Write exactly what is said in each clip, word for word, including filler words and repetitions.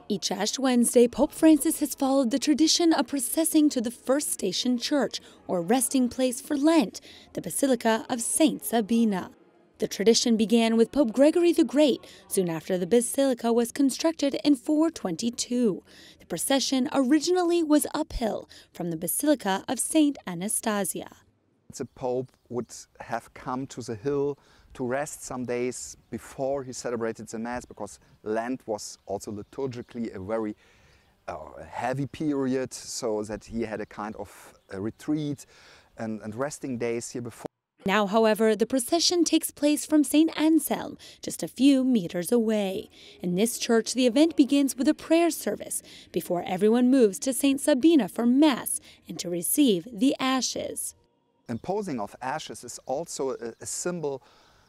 Each Ash Wednesday, Pope Francis has followed the tradition of processing to the first station church, or resting place for Lent, the Basilica of Saint Sabina. The tradition began with Pope Gregory the Great, soon after the basilica was constructed in four twenty-two. The procession originally was uphill from the Basilica of Saint Anastasia. The Pope would have come to the hill to rest some days before he celebrated the Mass, because Lent was also liturgically a very uh, heavy period, so that he had a kind of a retreat and, and resting days here before. Now, however, the procession takes place from Saint Anselm, just a few meters away. In this church, the event begins with a prayer service before everyone moves to Saint Sabina for Mass and to receive the ashes. Imposing of ashes is also a, a symbol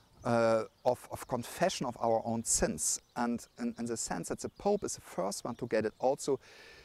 uh, of, of confession of our own sins, and in, in the sense that the Pope is the first one to get it. Also,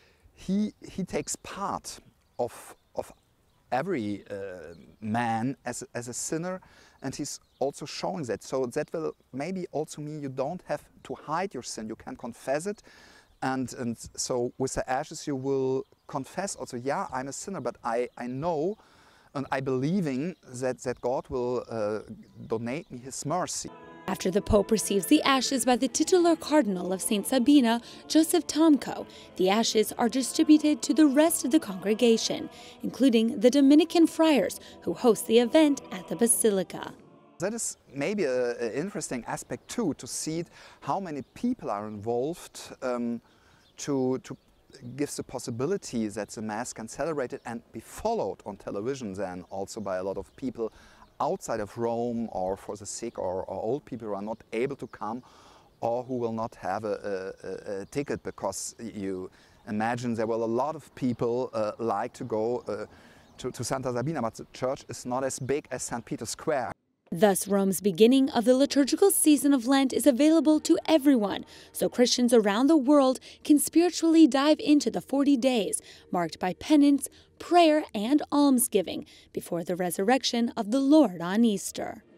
he, he takes part of, of every uh, man as, as a sinner, and he's also showing that. So that will maybe also mean you don't have to hide your sin, you can confess it. And, and so with the ashes you will confess also, yeah, I'm a sinner, but I, I know and I believing that, that God will uh, donate me His mercy. After the Pope receives the ashes by the titular Cardinal of Saint Sabina, Joseph Tomko, the ashes are distributed to the rest of the congregation, including the Dominican friars who host the event at the Basilica. That is maybe an interesting aspect too, to see how many people are involved um, to, to gives the possibility that the Mass can celebrate it and be followed on television then also by a lot of people outside of Rome, or for the sick or, or old people who are not able to come or who will not have a, a, a ticket, because you imagine there will a lot of people uh, like to go uh, to, to Santa Sabina, but the church is not as big as Saint Peter's Square. Thus, Rome's beginning of the liturgical season of Lent is available to everyone, so Christians around the world can spiritually dive into the forty days, marked by penance, prayer, and almsgiving, before the resurrection of the Lord on Easter.